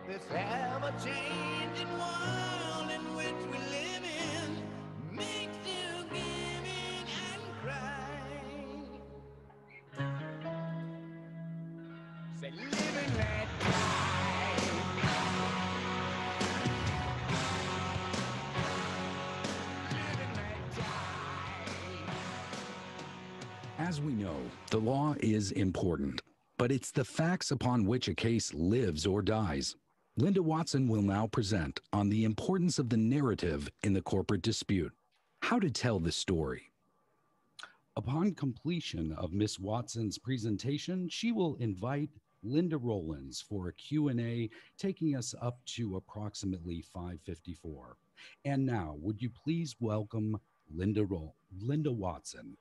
This ever-changing world in which we live in makes you giving and cry. Say, live and let die. Live and let die. As we know, the law is important, but it's the facts upon which a case lives or dies. Linda Watson will now present on the importance of the narrative in the corporate dispute, how to tell the story. Upon completion of Ms. Watson's presentation, she will invite Linda Rollins for a Q&A, taking us up to approximately 5:54. And now, would you please welcome Linda Watson.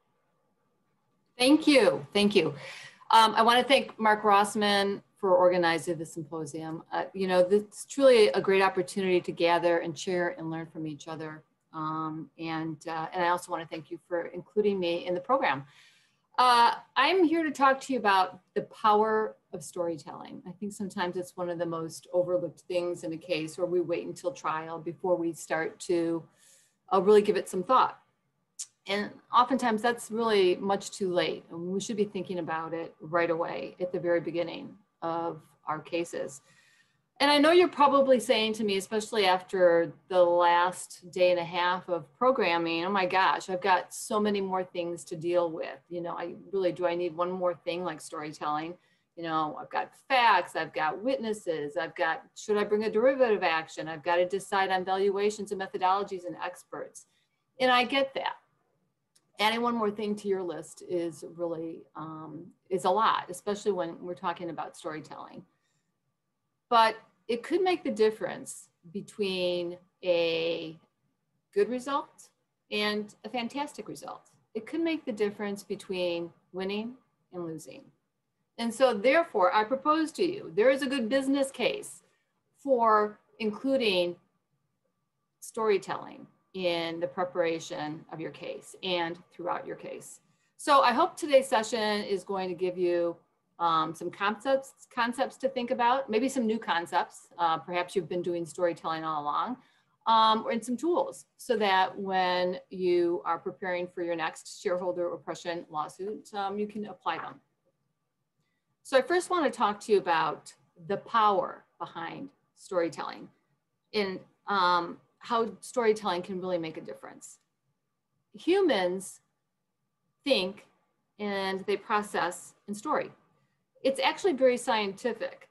Thank you. Thank you. I want to thank Mark Rossman for organizing the symposium. It's truly a great opportunity to gather and share and learn from each other. And I also want to thank you for including me in the program. I'm here to talk to you about the power of storytelling. I think sometimes it's one of the most overlooked things in a case, where we wait until trial before we start to really give it some thought. And oftentimes that's really much too late. And we should be thinking about it right away at the very beginning of our cases. And I know you're probably saying to me, especially after the last day and a half of programming, oh my gosh, I've got so many more things to deal with. Do I need one more thing like storytelling? I've got facts, I've got witnesses, should I bring a derivative action? I've got to decide on valuations and methodologies and experts. And I get that. Adding one more thing to your list is really, is a lot, especially when we're talking about storytelling. But it could make the difference between a good result and a fantastic result. It could make the difference between winning and losing. And so therefore, I propose to you, there is a good business case for including storytelling in the preparation of your case and throughout your case. So I hope today's session is going to give you some concepts to think about, maybe some new concepts. Perhaps you've been doing storytelling all along, and some tools so that when you are preparing for your next shareholder oppression lawsuit, you can apply them. So I first want to talk to you about the power behind storytelling and how storytelling can really make a difference. Humans think and they process in story. It's actually very scientific.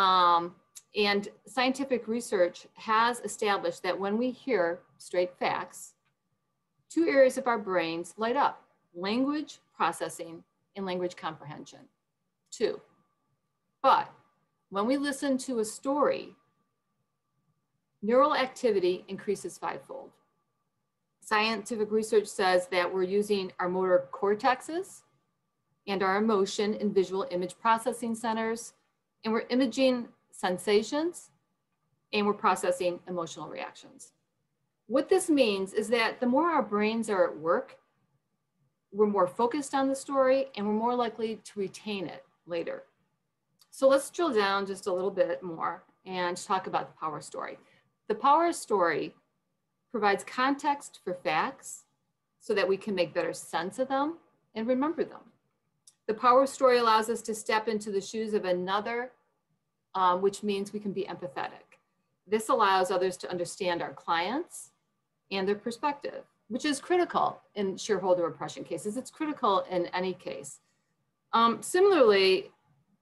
And scientific research has established that when we hear straight facts, two areas of our brains light up: language processing and language comprehension. Two. But when we listen to a story, neural activity increases fivefold. Scientific research says that we're using our motor cortexes and our emotion and visual image processing centers, and we're imaging sensations, and we're processing emotional reactions. What this means is that the more our brains are at work, we're more focused on the story, and we're more likely to retain it later. So let's drill down just a little bit more and talk about the power story. The power story provides context for facts so that we can make better sense of them and remember them. The power story allows us to step into the shoes of another, which means we can be empathetic. This allows others to understand our clients and their perspective, which is critical in shareholder oppression cases. It's critical in any case. Similarly,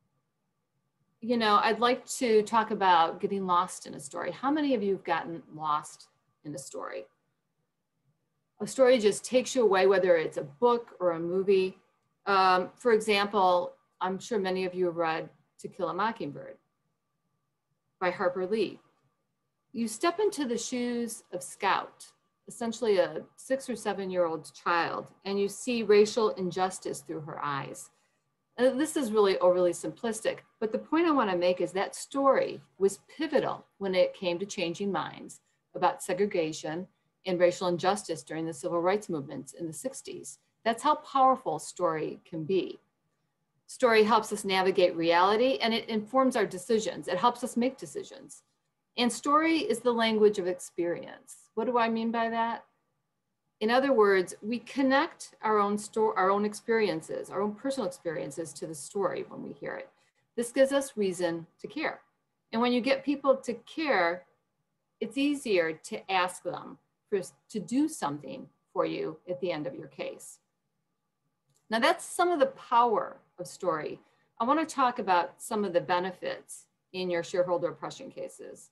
I'd like to talk about getting lost in a story. How many of you have gotten lost in a story? A story just takes you away, whether it's a book or a movie. For example, I'm sure many of you have read To Kill a Mockingbird by Harper Lee. You step into the shoes of Scout, essentially a 6 or 7-year-old child, and you see racial injustice through her eyes. And this is really overly simplistic, but the point I want to make is that story was pivotal when it came to changing minds about segregation and racial injustice during the civil rights movements in the 60s. That's how powerful story can be. Story helps us navigate reality, and it informs our decisions. It helps us make decisions. And story is the language of experience. What do I mean by that? In other words, we connect our own experiences, our own personal experiences to the story when we hear it. This gives us reason to care. And when you get people to care, it's easier to ask them to do something for you at the end of your case. Now that's some of the power of story. I want to talk about some of the benefits in your shareholder oppression cases.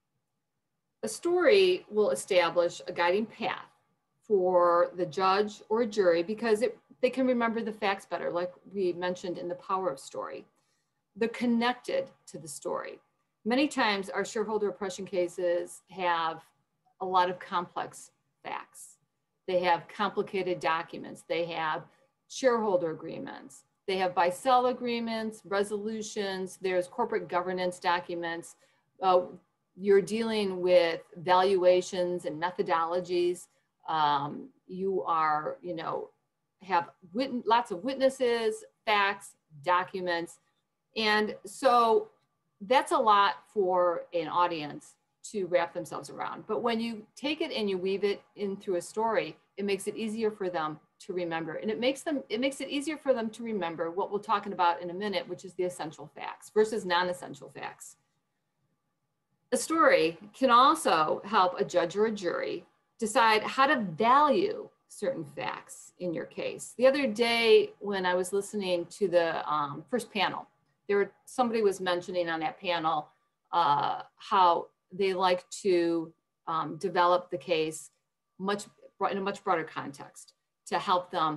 A story will establish a guiding path for the judge or jury because they can remember the facts better, like we mentioned in the power of story. They're connected to the story. Many times our shareholder oppression cases have a lot of complex facts. They have complicated documents. They have shareholder agreements. They have buy-sell agreements, resolutions. There's corporate governance documents. You're dealing with valuations and methodologies. You are, have lots of witnesses, facts, documents. And so that's a lot for an audience to wrap themselves around. But when you take it and you weave it in through a story, it makes it easier for them to remember. And it makes it easier for them to remember what we'll talk about in a minute, which is the essential facts versus non-essential facts. A story can also help a judge or a jury decide how to value certain facts in your case. The other day when I was listening to the first panel, somebody was mentioning on that panel how they like to develop the case in a much broader context to help them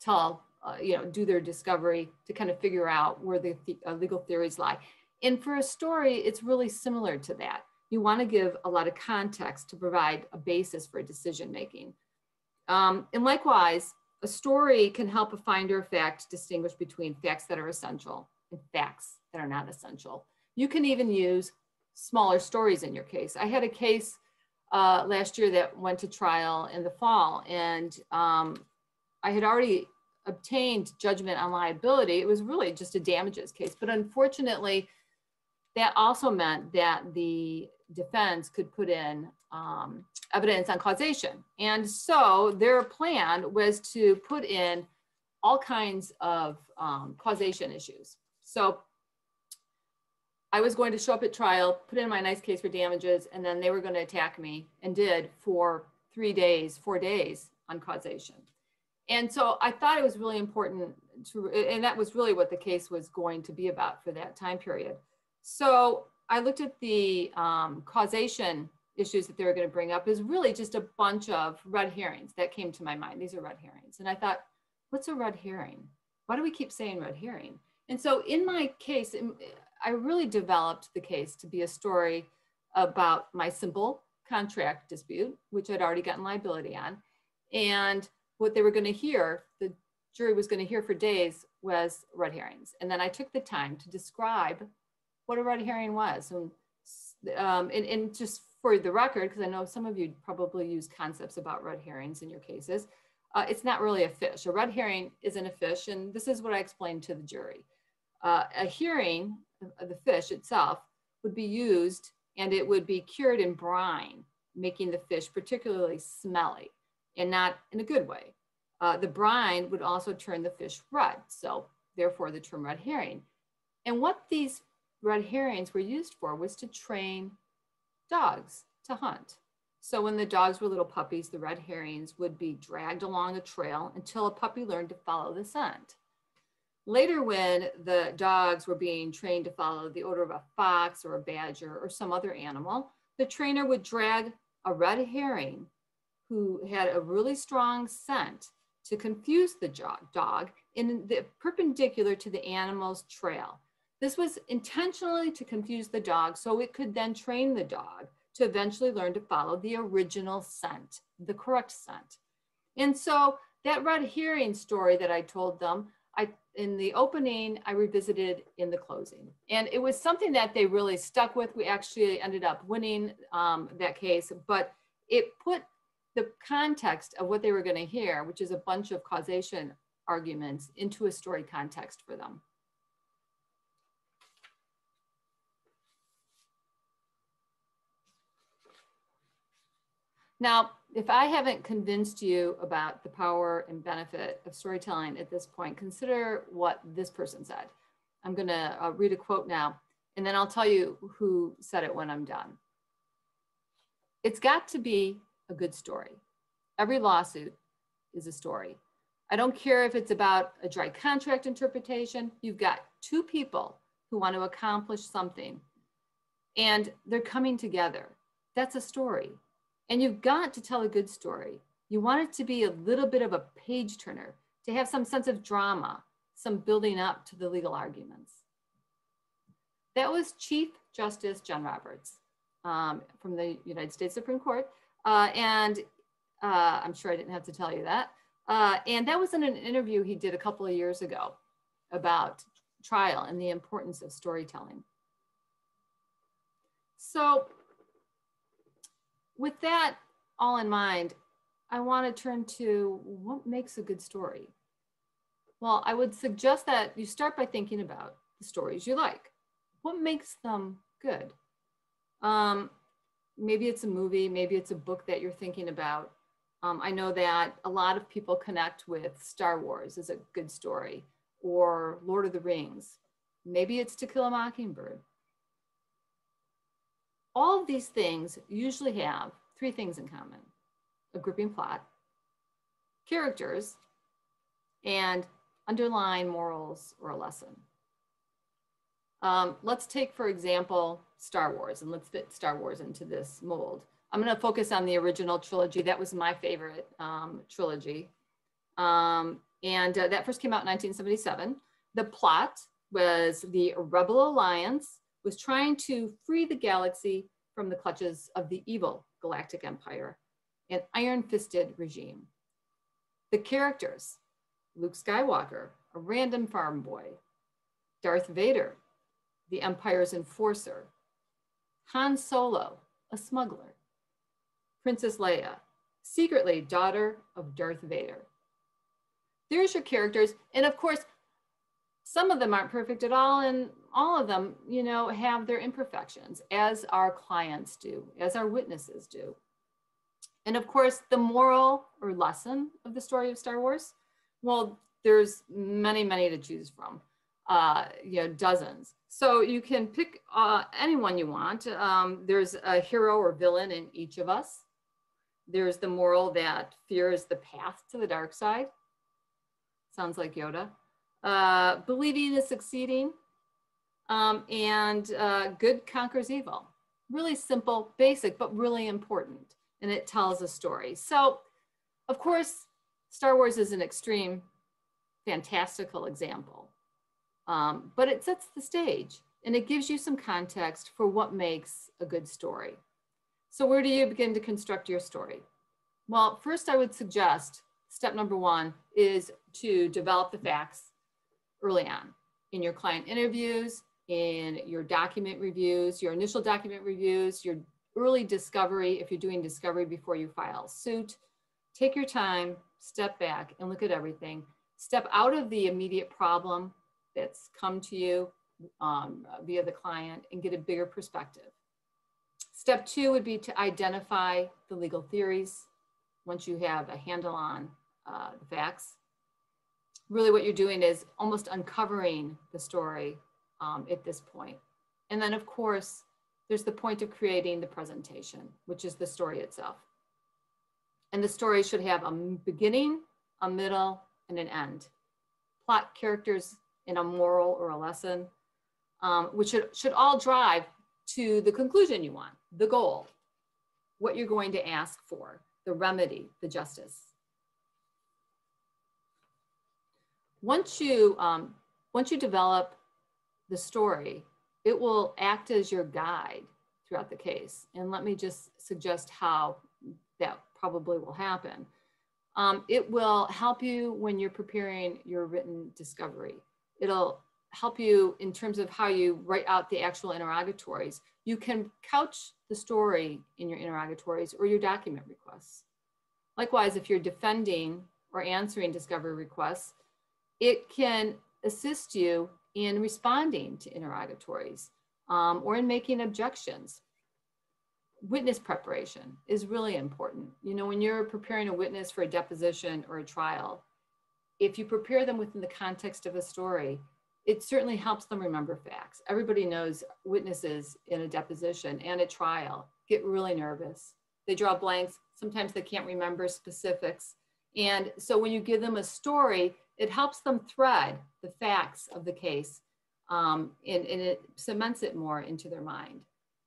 do their discovery, to kind of figure out where the legal theories lie. And for a story, it's really similar to that. You want to give a lot of context to provide a basis for decision making. And likewise, a story can help a finder of fact distinguish between facts that are essential and facts that are not essential. You can even use smaller stories in your case. I had a case last year that went to trial in the fall, and I had already obtained judgment on liability. It was really just a damages case, but unfortunately, that also meant that the defense could put in evidence on causation. And so their plan was to put in all kinds of causation issues. So I was going to show up at trial, put in my nice case for damages, and then they were going to attack me, and did for 4 days on causation. And so I thought it was really important and that was really what the case was going to be about for that time period. So I looked at the causation issues that they were going to bring up is really just a bunch of red herrings that came to my mind. These are red herrings. And I thought, what's a red herring? Why do we keep saying red herring? And so in my case, I really developed the case to be a story about my simple contract dispute, which I'd already gotten liability on. And what they were going to hear, the jury was going to hear for days, was red herrings. And then I took the time to describe what a red herring was. And just for the record, because I know some of you probably use concepts about red herrings in your cases, it's not really a fish. A red herring isn't a fish, and this is what I explained to the jury. A herring, the fish itself, would be used and it would be cured in brine, making the fish particularly smelly and not in a good way. The brine would also turn the fish red, so therefore the term red herring. And what these red herrings were used for was to train dogs to hunt. So when the dogs were little puppies, the red herrings would be dragged along a trail until a puppy learned to follow the scent. Later, when the dogs were being trained to follow the odor of a fox or a badger or some other animal, the trainer would drag a red herring who had a really strong scent to confuse the dog in the perpendicular to the animal's trail. This was intentionally to confuse the dog so it could then train the dog to eventually learn to follow the original scent, the correct scent. And so that red herring story that I told them, in the opening, I revisited in the closing. And it was something that they really stuck with. We actually ended up winning that case, but it put the context of what they were going to hear, which is a bunch of causation arguments, into a story context for them. Now, if I haven't convinced you about the power and benefit of storytelling at this point, consider what this person said. I'm going to read a quote now, and then I'll tell you who said it when I'm done. It's got to be a good story. Every lawsuit is a story. I don't care if it's about a dry contract interpretation. You've got two people who want to accomplish something, and they're coming together. That's a story. And you've got to tell a good story. You want it to be a little bit of a page turner, to have some sense of drama, some building up to the legal arguments. That was Chief Justice John Roberts from the United States Supreme Court. And I'm sure I didn't have to tell you that. And that was in an interview he did a couple of years ago about trial and the importance of storytelling. So with that all in mind, I want to turn to what makes a good story. Well, I would suggest that you start by thinking about the stories you like. What makes them good? Maybe it's a movie, maybe it's a book that you're thinking about. I know that a lot of people connect with Star Wars as a good story, or Lord of the Rings. Maybe it's To Kill a Mockingbird. All of these things usually have three things in common: a gripping plot, characters, and underlying morals or a lesson. Let's take, for example, Star Wars, and let's fit Star Wars into this mold. I'm going to focus on the original trilogy. That was my favorite trilogy. That first came out in 1977. The plot was the Rebel Alliance was trying to free the galaxy from the clutches of the evil Galactic Empire, an iron-fisted regime. The characters: Luke Skywalker, a random farm boy; Darth Vader, the Empire's enforcer; Han Solo, a smuggler; Princess Leia, secretly daughter of Darth Vader. There's your characters. And of course, some of them aren't perfect at all, and all of them, you know, have their imperfections, as our clients do, as our witnesses do. And of course, the moral or lesson of the story of Star Wars, well, there's many, many to choose from, dozens. So you can pick anyone you want. There's a hero or villain in each of us. There's the moral that fear is the path to the dark side. Sounds like Yoda. Believing is succeeding. Good conquers evil. Really simple, basic, but really important. And it tells a story. So, of course, Star Wars is an extreme, fantastical example. But it sets the stage, and it gives you some context for what makes a good story. So where do you begin to construct your story? Well, first I would suggest step number one is to develop the facts early on in your client interviews, in your document reviews, your initial document reviews, your early discovery. If you're doing discovery before you file suit, take your time, step back and look at everything. Step out of the immediate problem that's come to you via the client and get a bigger perspective. Step two would be to identify the legal theories once you have a handle on the facts. Really what you're doing is almost uncovering the story at this point. And then of course, there's the point of creating the presentation, which is the story itself. And the story should have a beginning, a middle, and an end. Plot, characters, and a moral or a lesson, which should all drive to the conclusion you want, the goal, what you're going to ask for, the remedy, the justice. Once you develop the story, it will act as your guide throughout the case. And let me just suggest how that probably will happen. It will help you when you're preparing your written discovery. It'll help you in terms of how you write out the actual interrogatories. You can couch the story in your interrogatories or your document requests. Likewise, if you're defending or answering discovery requests, it can assist you in responding to interrogatories or in making objections. witness preparation is really important. You know, when you're preparing a witness for a deposition or a trial, if you prepare them within the context of a story, it certainly helps them remember facts. Everybody knows witnesses in a deposition and a trial get really nervous. They draw blanks. Sometimes they can't remember specifics. And so when you give them a story, it helps them thread the facts of the case, and it cements it more into their mind.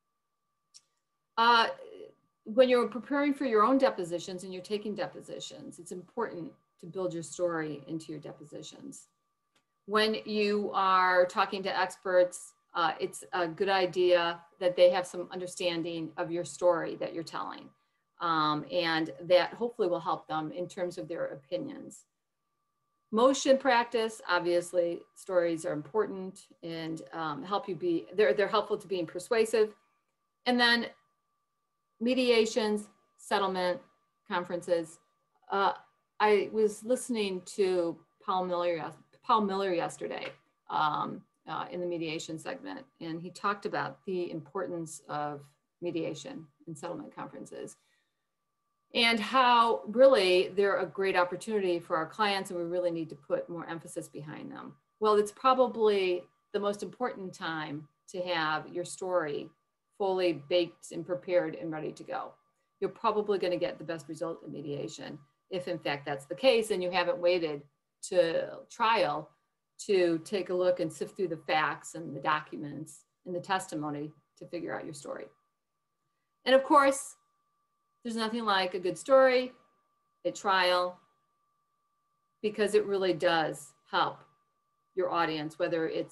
When you're preparing for your own depositions and you're taking depositions, it's important to build your story into your depositions. When you are talking to experts, it's a good idea that they have some understanding of your story that you're telling. And that hopefully will help them in terms of their opinions. Motion practice, obviously, stories are important and help you be, they're helpful to being persuasive. And then mediations, settlement, conferences. I was listening to Paul Miller yesterday in the mediation segment, and he talked about the importance of mediation and settlement conferences and how really they're a great opportunity for our clients, and we really need to put more emphasis behind them. Well, it's probably the most important time to have your story fully baked and prepared and ready to go. You're probably going to get the best result in mediation if in fact that's the case and you haven't waited to trial to take a look and sift through the facts and the documents and the testimony to figure out your story. And of course, there's nothing like a good story at trial, because it really does help your audience, whether it's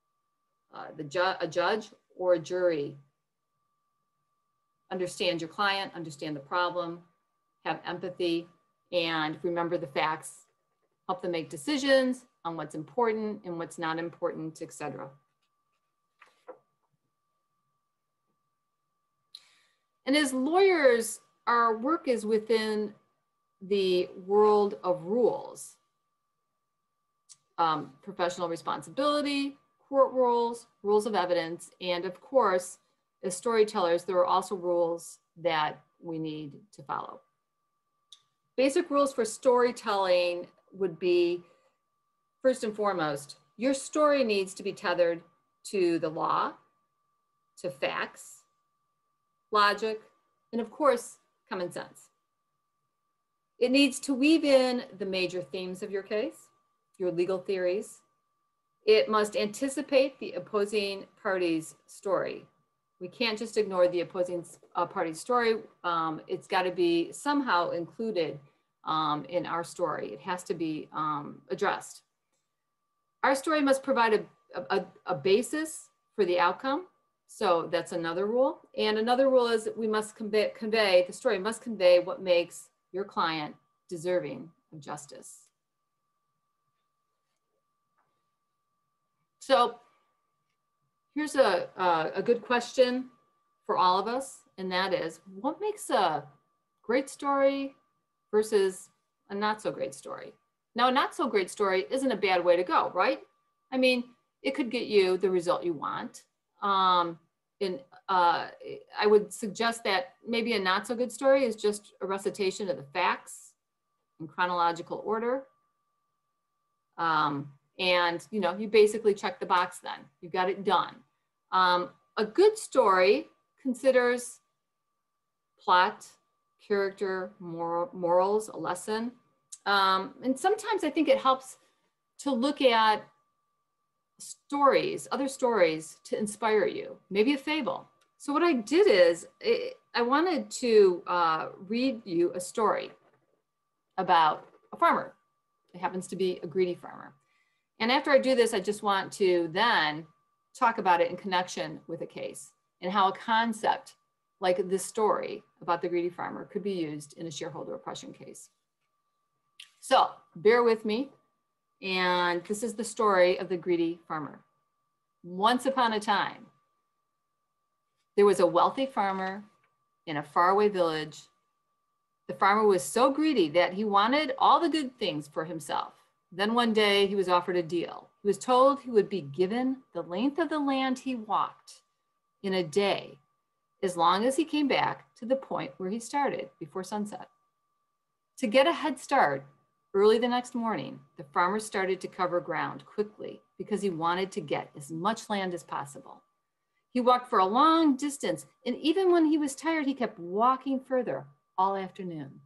a judge or a jury, understand your client, understand the problem, have empathy, and remember the facts, help them make decisions on what's important and what's not important, etc. And as lawyers, our work is within the world of rules, professional responsibility, court rules, rules of evidence, and of course, as storytellers, there are also rules that we need to follow. Basic rules for storytelling would be, first and foremost, your story needs to be tethered to the law, to facts, logic, and of course, common sense. It needs to weave in the major themes of your case, your legal theories. It must anticipate the opposing party's story. We can't just ignore the opposing party's story. It's got to be somehow included in our story. It has to be addressed. Our story must provide a basis for the outcome. So that's another rule. And another rule is that we must convey, the story must convey what makes your client deserving of justice. So here's a good question for all of us, and that is, what makes a great story versus a not so great story? Now, a not so great story isn't a bad way to go, right? I mean, it could get you the result you want. I would suggest that maybe a not so good story is just a recitation of the facts in chronological order. And you know, you basically check the box then. You got it done. A good story considers plot, character, morals, a lesson. And sometimes I think it helps to look at stories, other stories to inspire you, maybe a fable. So what I did is I wanted to read you a story about a farmer. It happens to be a greedy farmer. And after I do this, I just want to then talk about it in connection with a case and how a concept like this story about the greedy farmer could be used in a shareholder oppression case. So bear with me. And this is the story of the greedy farmer. Once upon a time, there was a wealthy farmer in a faraway village. The farmer was so greedy that he wanted all the good things for himself. Then one day he was offered a deal. He was told he would be given the length of the land he walked in a day as long as he came back to the point where he started before sunset. To get a head start, early the next morning, the farmer started to cover ground quickly because he wanted to get as much land as possible. He walked for a long distance, and even when he was tired, he kept walking further all afternoon.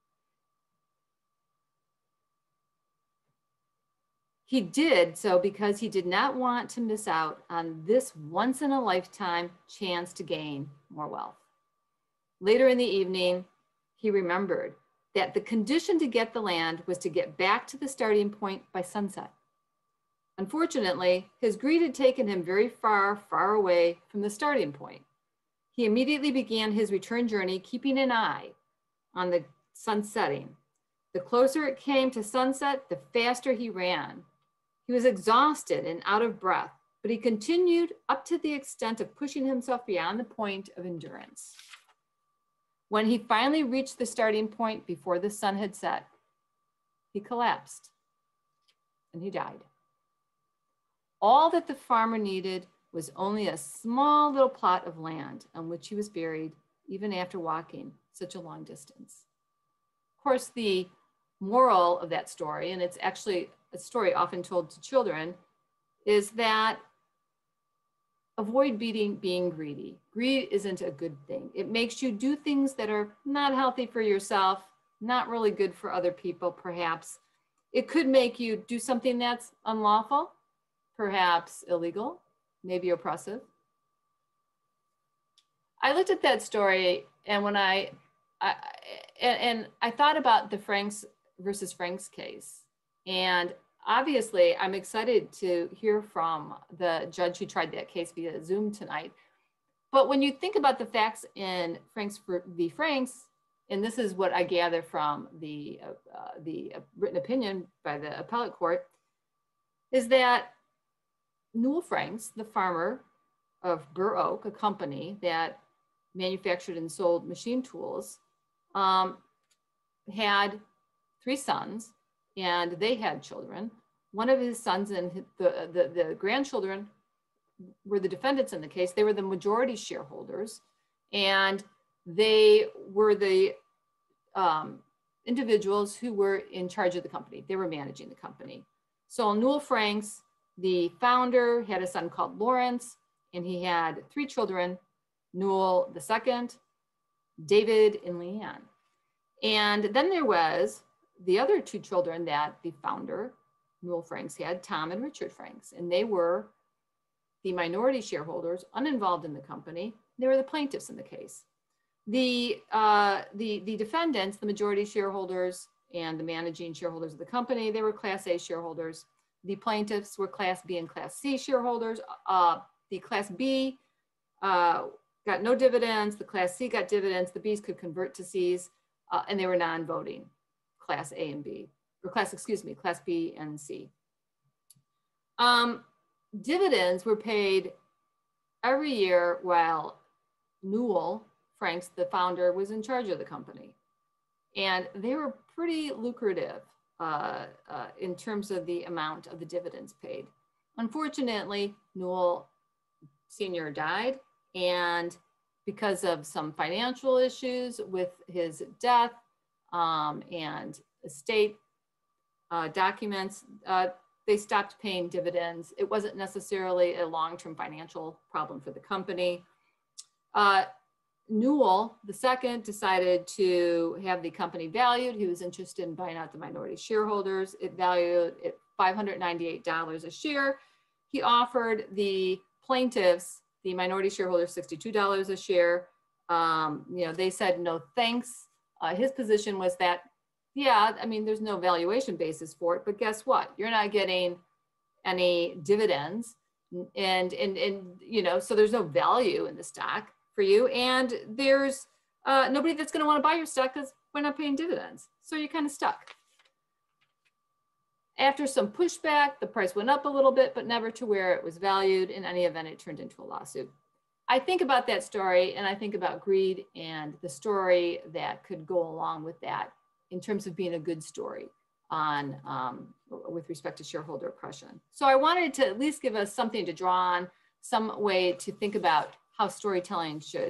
He did so because he did not want to miss out on this once-in-a-lifetime chance to gain more wealth. Later in the evening, he remembered that the condition to get the land was to get back to the starting point by sunset. Unfortunately, his greed had taken him very far, far away from the starting point. He immediately began his return journey, keeping an eye on the sun setting. The closer it came to sunset, the faster he ran. He was exhausted and out of breath, but he continued up to the extent of pushing himself beyond the point of endurance. When he finally reached the starting point before the sun had set, he collapsed and he died. All that the farmer needed was only a small little plot of land on which he was buried, even after walking such a long distance. Of course, the moral of that story, and it's actually a story often told to children, is that avoid being greedy. Greed isn't a good thing. It makes you do things that are not healthy for yourself, not really good for other people, perhaps. It could make you do something that's unlawful, perhaps illegal, maybe oppressive. I looked at that story, and when I thought about the Franks versus Franks case, and obviously I'm excited to hear from the judge who tried that case via Zoom tonight. But when you think about the facts in Franks v. Franks, and this is what I gather from the written opinion by the appellate court, is that Newell Franks, the farmer of Burr Oak, a company that manufactured and sold machine tools, had 3 sons, and they had children. One of his sons and the grandchildren were the defendants in the case. They were the majority shareholders, and they were the individuals who were in charge of the company. They were managing the company. So Newell Franks, the founder, had a son called Lawrence, and he had 3 children, Newell II, David, and Leanne. And then there was the other 2 children that the founder, Newell Franks, had, Tom and Richard Franks, and they were the minority shareholders, uninvolved in the company. They were the plaintiffs in the case. The defendants, the majority shareholders and the managing shareholders of the company, they were Class A shareholders. The plaintiffs were Class B and Class C shareholders. The Class B got no dividends. The Class C got dividends. The Bs could convert to Cs, and they were non-voting, Class A and B, or Class B and C. Dividends were paid every year while Newell Franks, the founder, was in charge of the company. And they were pretty lucrative in terms of the amount of the dividends paid. Unfortunately, Newell Sr. died, and because of some financial issues with his death and estate documents, they stopped paying dividends. It wasn't necessarily a long-term financial problem for the company. Newell II decided to have the company valued. He was interested in buying out the minority shareholders. It valued at $598 a share. He offered the plaintiffs, the minority shareholders, $62 a share. They said no thanks. His position was that, yeah, I mean, there's no valuation basis for it, but guess what? You're not getting any dividends, and so there's no value in the stock for you, and there's nobody that's going to want to buy your stock because we're not paying dividends. So you're kind of stuck. After some pushback, the price went up a little bit, but never to where it was valued. In any event, it turned into a lawsuit. I think about that story, and I think about greed and the story that could go along with that in terms of being a good story on with respect to shareholder oppression. So I wanted to at least give us something to draw on, some way to think about how storytelling should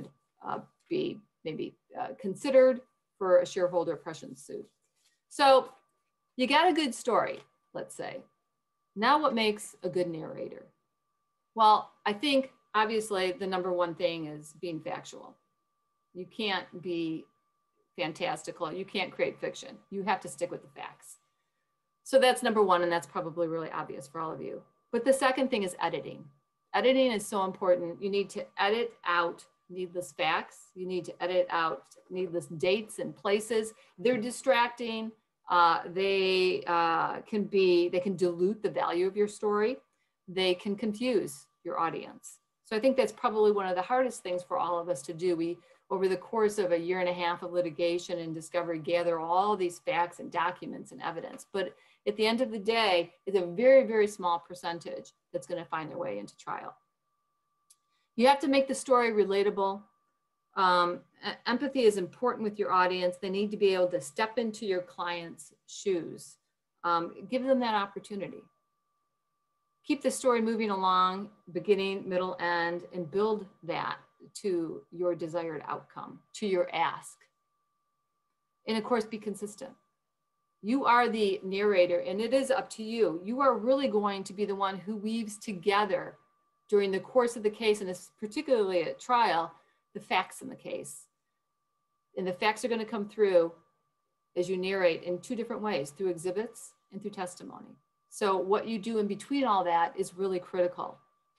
be maybe considered for a shareholder oppression suit. So you got a good story, let's say. Now what makes a good narrator? Well, I think obviously the number one thing is being factual. You can't be fantastical. You can't create fiction. You have to stick with the facts. So that's number one, and that's probably really obvious for all of you. But the second thing is editing. Editing is so important. You need to edit out needless facts. You need to edit out needless dates and places. They're distracting. They can dilute the value of your story. They can confuse your audience. So I think that's probably one of the hardest things for all of us to do. We, over the course of a year and a half of litigation and discovery, gather all these facts and documents and evidence. But at the end of the day, it's a very, very small percentage that's going to find their way into trial. You have to make the story relatable. Empathy is important with your audience. They need to be able to step into your client's shoes. Give them that opportunity. Keep the story moving along, beginning, middle, end, and build that to your desired outcome, to your ask. And of course, be consistent. You are the narrator, and it is up to you. You are really going to be the one who weaves together during the course of the case, and this particularly at trial, the facts in the case. And the facts are going to come through as you narrate in two different ways, through exhibits and through testimony. So what you do in between all that is really critical.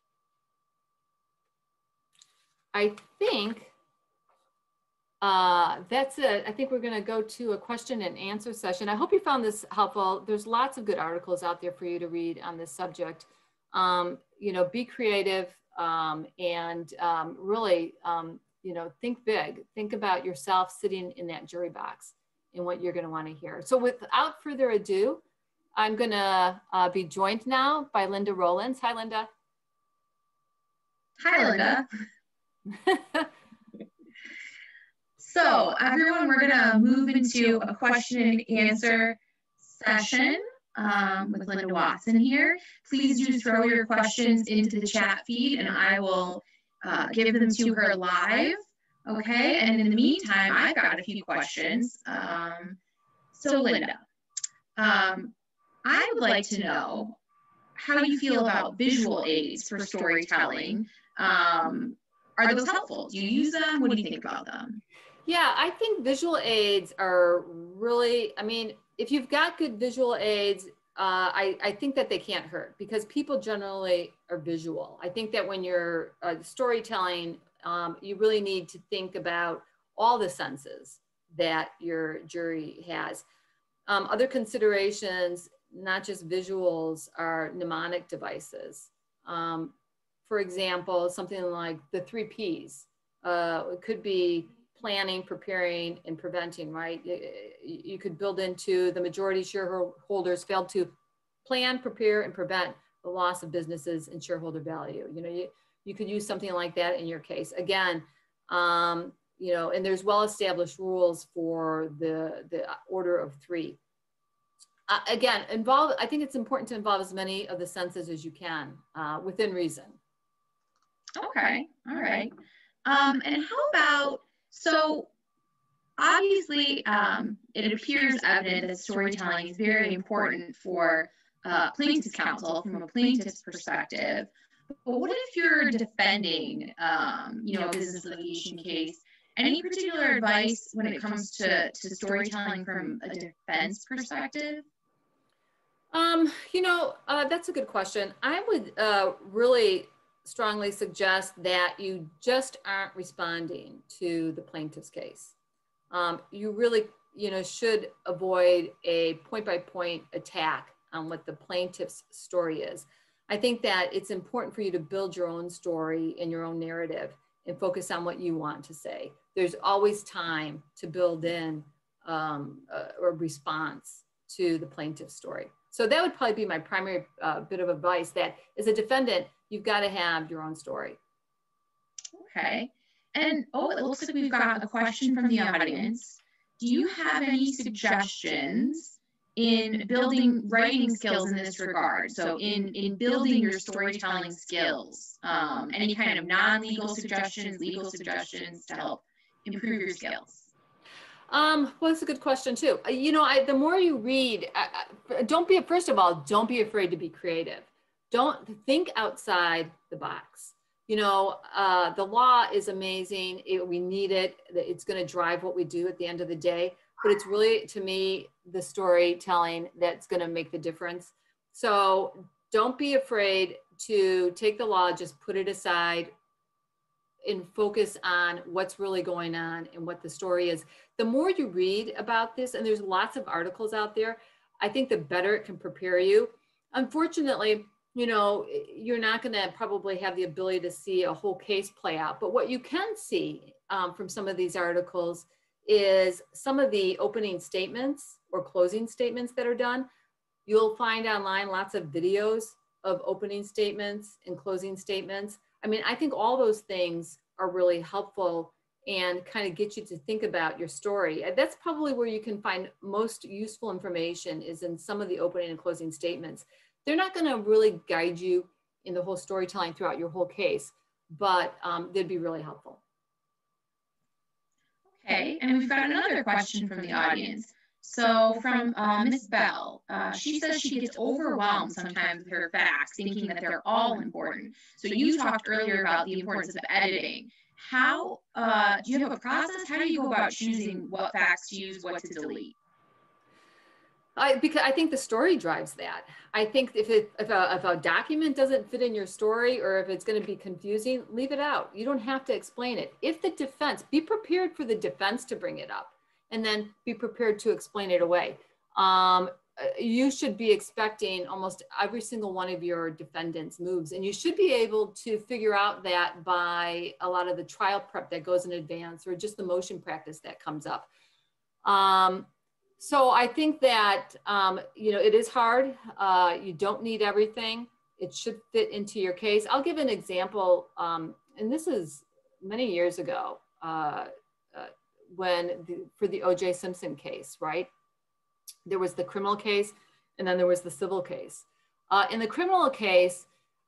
I think that's it. I think we're going to go to a question and answer session. I hope you found this helpful. There's lots of good articles out there for you to read on this subject. You know, be creative and really, you know, think big. Think about yourself sitting in that jury box and what you're going to want to hear. So without further ado, I'm going to be joined now by Linda Rollins. Hi, Linda. Hi, Linda. So everyone, we're going to move into a question and answer session with Linda Watson here. Please do throw your questions into the chat feed and I will give them to her live. Okay, and in the meantime, I've got a few questions. So Linda, I would like to know how you feel about visual aids for storytelling. Are those helpful? Do you use them? What do you think about them? Yeah, I think visual aids are really, I mean, if you've got good visual aids, I think that they can't hurt because people generally are visual. I think that when you're storytelling, you really need to think about all the senses that your jury has. Other considerations, not just visuals, are mnemonic devices. For example, something like the 3 Ps. It could be planning, preparing, and preventing, right? You could build into the majority shareholders failed to plan, prepare, and prevent the loss of businesses and shareholder value. You know, you could use something like that in your case. Again, you know, and there's well-established rules for the order of 3. Again, I think it's important to involve as many of the senses as you can within reason. Okay, all right. And how about, so obviously it appears evident that storytelling is very important for plaintiff's counsel from a plaintiff's perspective. But what if you're defending, you know, a business litigation case? Any particular advice when it comes to storytelling from a defense perspective? You know, that's a good question. I would really strongly suggest that you just aren't responding to the plaintiff's case. You really, you know, should avoid a point-by-point attack on what the plaintiff's story is. I think that it's important for you to build your own story and your own narrative and focus on what you want to say. There's always time to build in a response to the plaintiff's story. So that would probably be my primary bit of advice, that as a defendant, you've got to have your own story. Okay. And it looks like we've got a question from the audience. Do you have any suggestions in building writing skills in this regard? So in building your storytelling skills, any kind of non-legal suggestions, legal suggestions to help improve your skills? Well, that's a good question too. You know, the more you read, first of all, don't be afraid to be creative. Don't think outside the box. You know, the law is amazing. We need it. It's going to drive what we do at the end of the day. But it's really, to me, the storytelling that's going to make the difference. So don't be afraid to take the law, just put it aside and focus on what's really going on and what the story is. The more you read about this, and there's lots of articles out there, I think the better it can prepare you. Unfortunately, you know, you're not going to probably have the ability to see a whole case play out. But what you can see from some of these articles is some of the opening statements or closing statements that are done. You'll find online lots of videos of opening statements and closing statements. I mean, I think all those things are really helpful and kind of get you to think about your story. That's probably where you can find most useful information, is in some of the opening and closing statements. They're not going to really guide you in the whole storytelling throughout your whole case, but they'd be really helpful. Okay, and we've got another question from the audience. So from Miss Bell, she says she gets overwhelmed sometimes with her facts, thinking that they're all important. So you talked earlier about the importance of editing. How, do you have a process? How do you go about choosing what facts to use, what to delete? Because I think the story drives that. I think if a document doesn't fit in your story, or if it's going to be confusing, leave it out. You don't have to explain it. If the defense, be prepared for the defense to bring it up, and then be prepared to explain it away. You should be expecting almost every single one of your defendants' moves, and you should be able to figure out that by a lot of the trial prep that goes in advance, or just the motion practice that comes up. So I think that, you know, it is hard. You don't need everything. It should fit into your case. I'll give an example, and this is many years ago, for the O.J. Simpson case, right? There was the criminal case, and then there was the civil case. In the criminal case,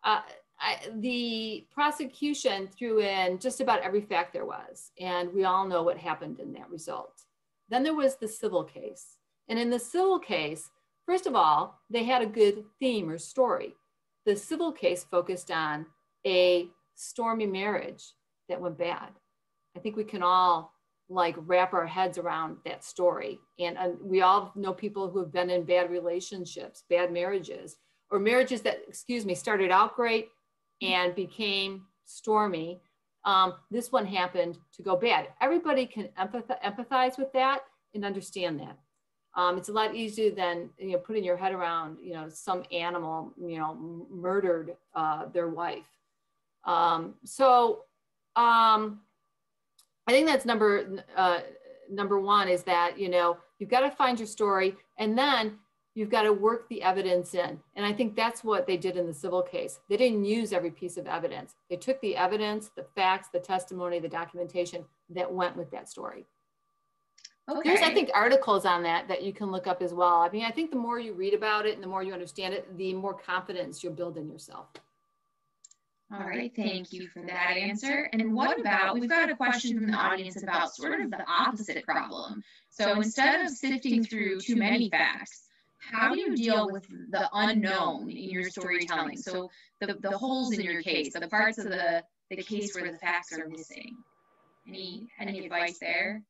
the prosecution threw in just about every fact there was, and we all know what happened in that result. Then there was the civil case. And in the civil case, first of all, they had a good theme or story. The civil case focused on a stormy marriage that went bad. I think we can all like wrap our heads around that story. And we all know people who have been in bad relationships, bad marriages, or marriages that, started out great and became stormy. This one happened to go bad. Everybody can empathize with that and understand that. It's a lot easier than, you know, putting your head around, you know, some animal, you know, murdered their wife. I think that's number one, is that, you know, you've got to find your story, and then you've got to work the evidence in. And I think that's what they did in the civil case. They didn't use every piece of evidence. They took the evidence, the facts, the testimony, the documentation that went with that story. Okay. There's, I think, articles on that you can look up as well. I mean, I think the more you read about it and the more you understand it, the more confidence you'll build in yourself. All right, thank you for that answer. And what about, we've got a question from the audience about sort of the opposite problem. So instead of sifting through too many facts, how do you deal with the unknown in your storytelling? So the holes in your case, the parts of the case where the facts are missing. Any advice there?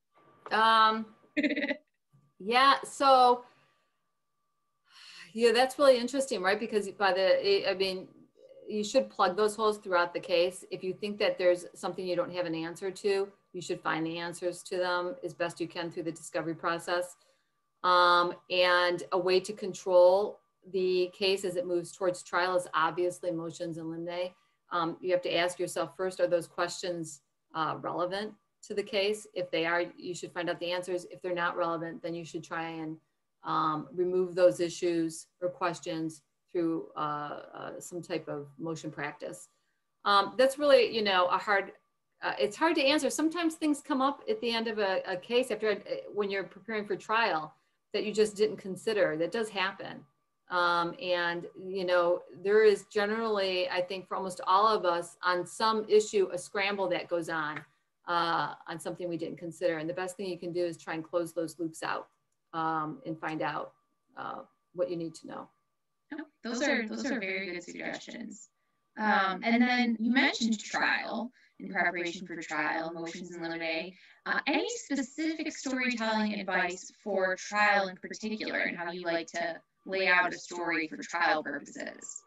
Yeah, so, yeah, that's really interesting, right? Because you should plug those holes throughout the case. If you think that there's something you don't have an answer to, you should find the answers to them as best you can through the discovery process. And a way to control the case as it moves towards trial is obviously motions in limine. You have to ask yourself first, are those questions relevant to the case? If they are, you should find out the answers. If they're not relevant, then you should try and remove those issues or questions through some type of motion practice. That's really, you know, it's hard to answer. Sometimes things come up at the end of a case when you're preparing for trial that you just didn't consider. That does happen. And, you know, there is generally, I think for almost all of us on some issue, a scramble that goes on something we didn't consider. And the best thing you can do is try and close those loops out and find out what you need to know. Oh, those are very good suggestions. And then you mentioned trial, in preparation for trial, motions in limine. Any specific storytelling advice for trial in particular, and how you like to lay out a story for trial purposes?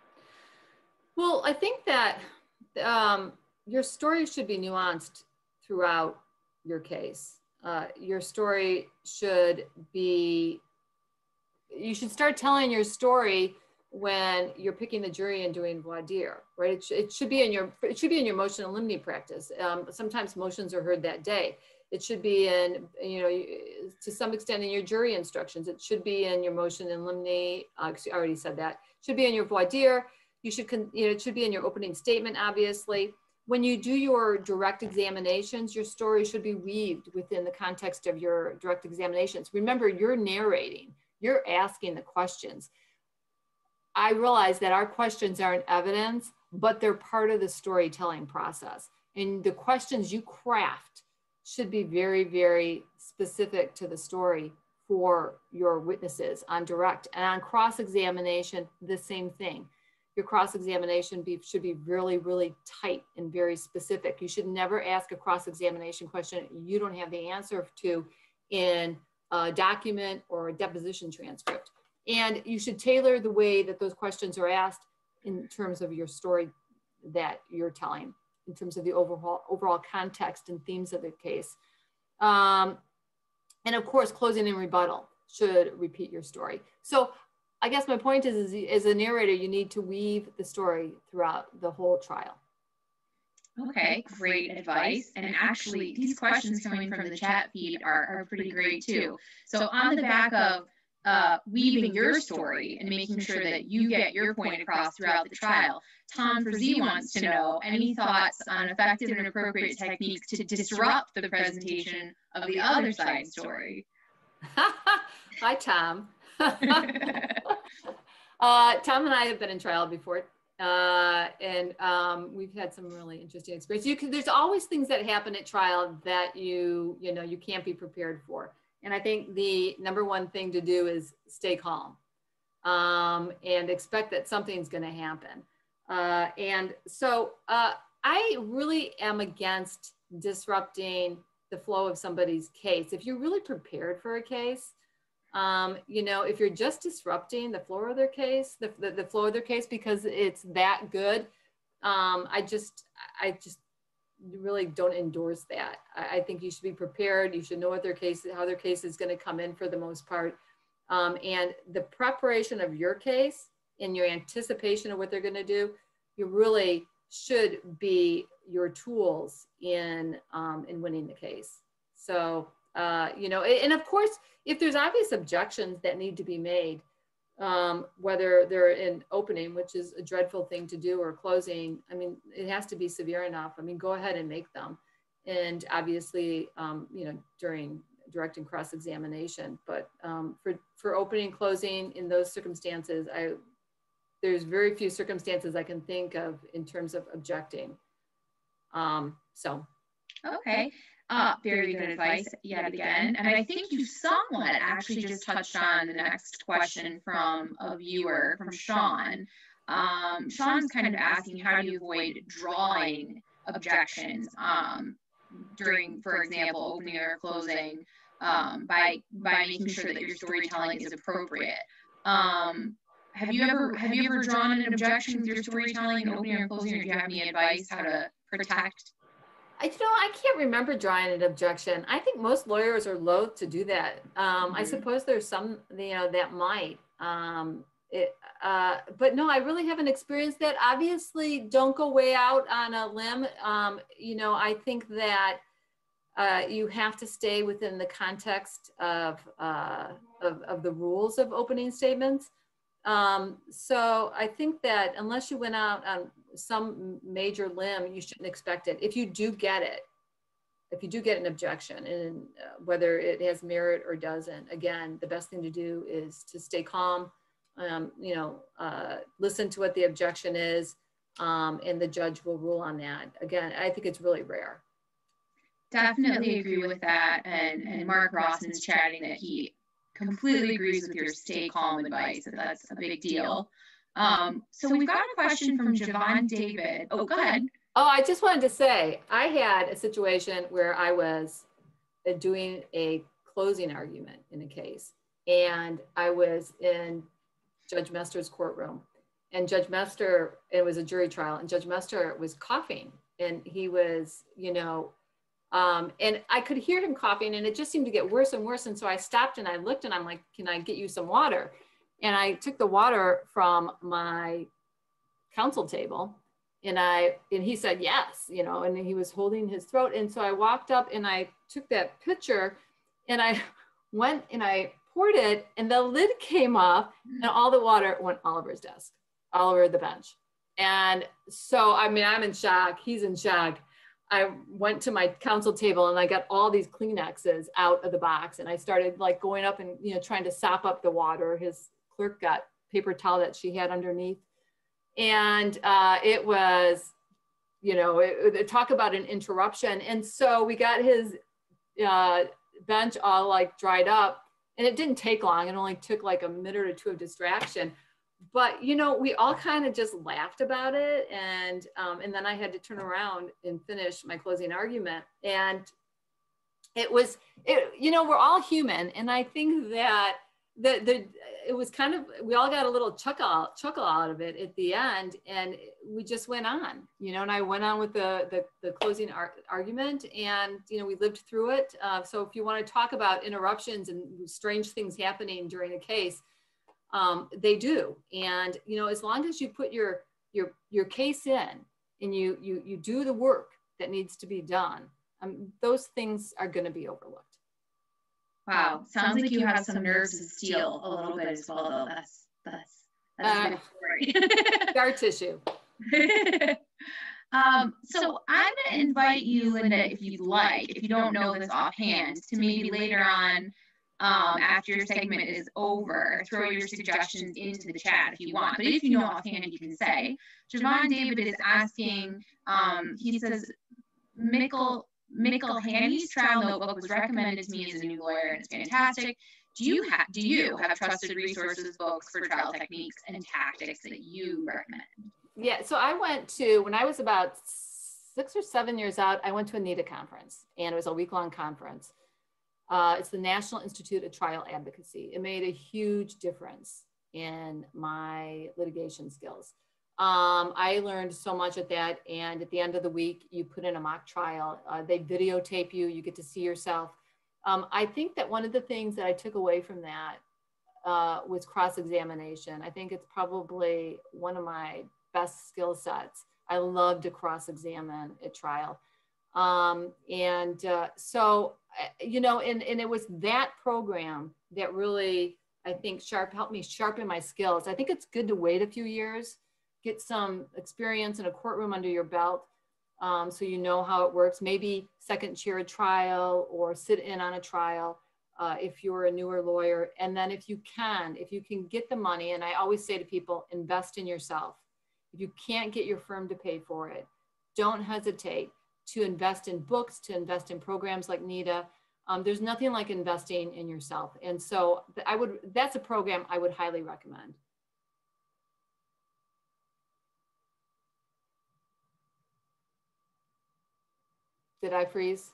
Well, I think that your story should be nuanced throughout your case. Your story should be, you should start telling your story when you're picking the jury and doing voir dire, right? It should be in your motion in limine practice. Sometimes motions are heard that day. It should be in, you know, to some extent in your jury instructions. It should be in your motion in limine. I already said that. It should be in your voir dire. You should, you know, it should be in your opening statement, obviously. When you do your direct examinations, your story should be weaved within the context of your direct examinations. Remember, you're narrating, you're asking the questions. I realize that our questions aren't evidence, but they're part of the storytelling process. And the questions you craft should be very, very specific to the story for your witnesses on direct. And on cross-examination, the same thing. Your cross-examination should be really, really tight and very specific. You should never ask a cross-examination question you don't have the answer to in a document or a deposition transcript. And you should tailor the way that those questions are asked in terms of your story that you're telling, in terms of the overall context and themes of the case. And of course, closing and rebuttal should repeat your story. So I guess my point is as a narrator, you need to weave the story throughout the whole trial. Okay, great advice. And actually, these questions coming from the chat feed are pretty great too. So on the back of weaving your story and making sure that you get your point across throughout the trial, Tom Frazee wants to know any thoughts on effective and appropriate techniques to disrupt the presentation of the other side story. Hi, Tom. Tom and I have been in trial before, and we've had some really interesting experiences. There's always things that happen at trial that you can't be prepared for. And I think the number one thing to do is stay calm and expect that something's going to happen. And so I really am against disrupting the flow of somebody's case. If you're really prepared for a case, if you're just disrupting the flow of their case, the flow of their case because it's that good, I just really don't endorse that. I think you should be prepared. You should know what how their case is going to come in for the most part. And the preparation of your case and your anticipation of what they're going to do, you really should be your tools in winning the case. So, and of course, if there's obvious objections that need to be made, whether they're in opening, which is a dreadful thing to do, or closing, I mean, it has to be severe enough. I mean, go ahead and make them. And obviously, during direct and cross-examination, but for opening and closing in those circumstances, there's very few circumstances I can think of in terms of objecting. Okay. Very good advice yet again. And I think you somewhat actually just touched on the next question from a viewer, from Sean. Sean's kind of asking, how do you avoid drawing objections during, for example, opening or closing, by making sure that your storytelling is appropriate? Have you ever drawn an objection with your storytelling in opening or closing, or do you have any advice how to protect? I can't remember drawing an objection. I think most lawyers are loath to do that. I suppose there's some, that might. But no, I really haven't experienced that. Obviously, don't go way out on a limb. I think that you have to stay within the context of the rules of opening statements. So I think that unless you went out on some major limb, you shouldn't expect it. If you do get it, if you do get an objection, and whether it has merit or doesn't, again, the best thing to do is to stay calm, listen to what the objection is, and the judge will rule on that. Again, I think it's really rare. Definitely agree with that. And Mark Rossman's chatting that he completely agrees with your stay calm advice, that that's a big deal. So we've got a question from Javon David. Oh, go ahead. Oh, I just wanted to say, I had a situation where I was doing a closing argument in a case, and I was in Judge Mester's courtroom, and Judge Mester, it was a jury trial, and Judge Mester was coughing, and he was, and I could hear him coughing, and it just seemed to get worse and worse. And so I stopped and I looked, and I'm like, can I get you some water? And I took the water from my counsel table, and he said, yes, and he was holding his throat. And so I walked up and I took that pitcher, and I went and I poured it, and the lid came off, and all the water went all over his desk, all over the bench. And so, I'm in shock. He's in shock. I went to my counsel table, and I got all these Kleenexes out of the box, and I started like going up and, trying to sop up the water. His clerk got paper towel that she had underneath. And it was, talk about an interruption. And so we got his bench all like dried up, and it didn't take long. It only took like a minute or two of distraction. But, we all kind of just laughed about it. And then I had to turn around and finish my closing argument. And we're all human. And I think that it was kind of, we all got a little chuckle out of it at the end, and we just went on, and I went on with the closing argument, and, we lived through it. So if you want to talk about interruptions and strange things happening during a case, they do. And, as long as you put your case in, and you do the work that needs to be done, those things are going to be overlooked. Wow, sounds like you have some nerves of steel a little bit as well, though. That's a good story. Scar tissue. So I'm going to invite you, Linda, if you'd like, if you don't know this offhand, to maybe later on, after your segment is over, throw your suggestions into the chat if you want. But if you know offhand, you can say. Javon David is asking, he says, Mikkel Haney's trial notebook was recommended to me as a new lawyer, and it's fantastic. Do you have trusted resources, books for trial techniques and tactics that you recommend? Yeah, so I went to, when I was about 6 or 7 years out, I went to a NITA conference, and it was a week-long conference. It's the National Institute of Trial Advocacy. It made a huge difference in my litigation skills. I learned so much at that, and at the end of the week, you put in a mock trial. They videotape you, you get to see yourself. I think that one of the things that I took away from that was cross-examination. I think it's probably one of my best skill sets. I love to cross-examine at trial. So, and it was that program that really, I think, helped me sharpen my skills. I think it's good to wait a few years, get some experience in a courtroom under your belt, so you know how it works. Maybe second chair a trial or sit in on a trial if you're a newer lawyer. And then if you can get the money, and I always say to people, invest in yourself. If you can't get your firm to pay for it, don't hesitate to invest in books, to invest in programs like NITA. There's nothing like investing in yourself. And so that's a program I would highly recommend. Did I freeze?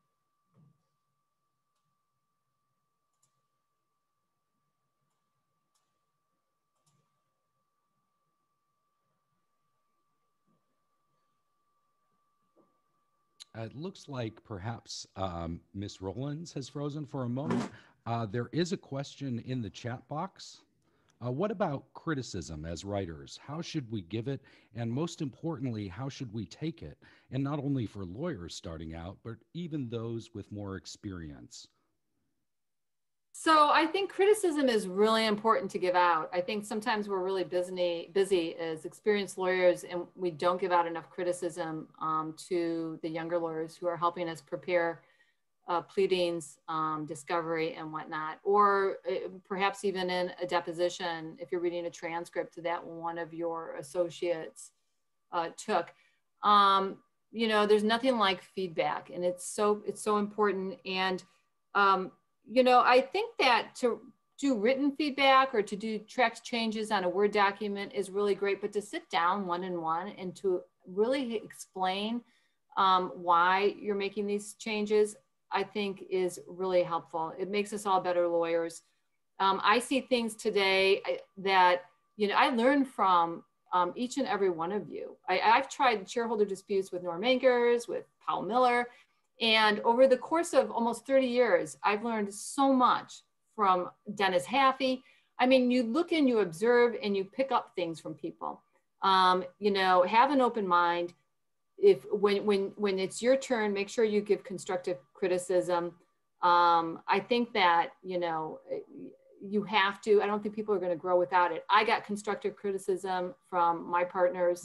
It looks like perhaps Ms. Rollins has frozen for a moment. There is a question in the chat box. What about criticism as writers? How should we give it? And most importantly, how should we take it? And not only for lawyers starting out, but even those with more experience. So I think criticism is really important to give out. I think sometimes we're really busy as experienced lawyers, and we don't give out enough criticism to the younger lawyers who are helping us prepare pleadings, discovery, and whatnot, or perhaps even in a deposition, if you're reading a transcript that one of your associates took. You know, there's nothing like feedback, and it's so important. And you know, I think that to do written feedback or to do text changes on a Word document is really great, but to sit down one-on-one and to really explain why you're making these changes, I think is really helpful. It makes us all better lawyers. I see things today that, you know, I learned from each and every one of you. I've tried shareholder disputes with Norm Ankers, with Powell Miller, and over the course of almost 30 years, I've learned so much from Dennis Haffey. I mean, you look and you observe and you pick up things from people. You know, have an open mind. If when it's your turn, make sure you give constructive criticism. I think that, you know, you have to. I don't think people are going to grow without it. I got constructive criticism from my partners.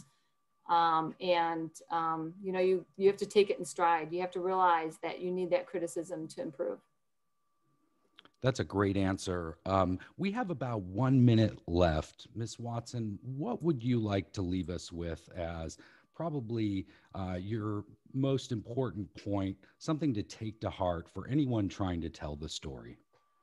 You know, you have to take it in stride. You have to realize that you need that criticism to improve. That's a great answer. We have about 1 minute left. Ms. Watson, what would you like to leave us with as probably your most important point, something to take to heart for anyone trying to tell the story?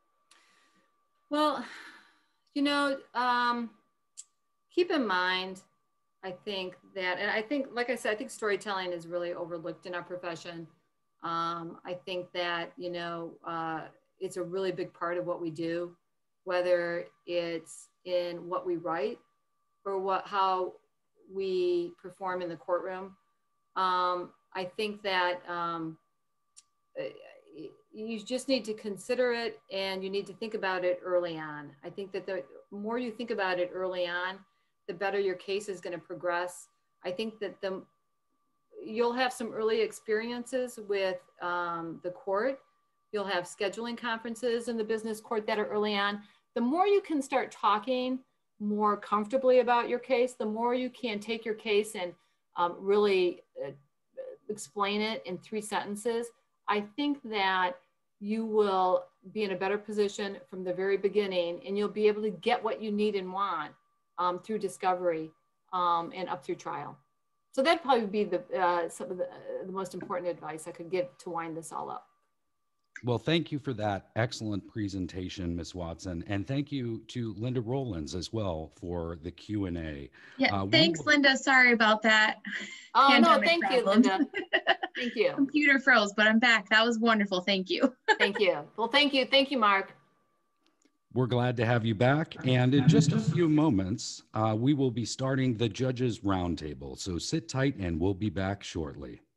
Well, you know, keep in mind, I think that, and I think, like I said, I think storytelling is really overlooked in our profession. I think that, you know, it's a really big part of what we do, whether it's in what we write or how we perform in the courtroom. I think that you just need to consider it, and you need to think about it early on. I think that the more you think about it early on, the better your case is going to progress. I think that you'll have some early experiences with the court. You'll have scheduling conferences in the business court that are early on. The more you can start talking more comfortably about your case, the more you can take your case and really explain it in 3 sentences. I think that you will be in a better position from the very beginning, and you'll be able to get what you need and want through discovery and up through trial. So that'd probably be some of the most important advice I could give to wind this all up. Well, thank you for that excellent presentation, Ms. Watson, and thank you to Linda Rowlands as well for the Q&A. Yeah, thanks, Linda. Sorry about that. Oh, no, thank you, Linda. Thank you. Computer froze, but I'm back. That was wonderful. Thank you. Thank you. Well, thank you. Thank you, Mark. We're glad to have you back. And in just a few moments, we will be starting the Judges Roundtable. So sit tight and we'll be back shortly.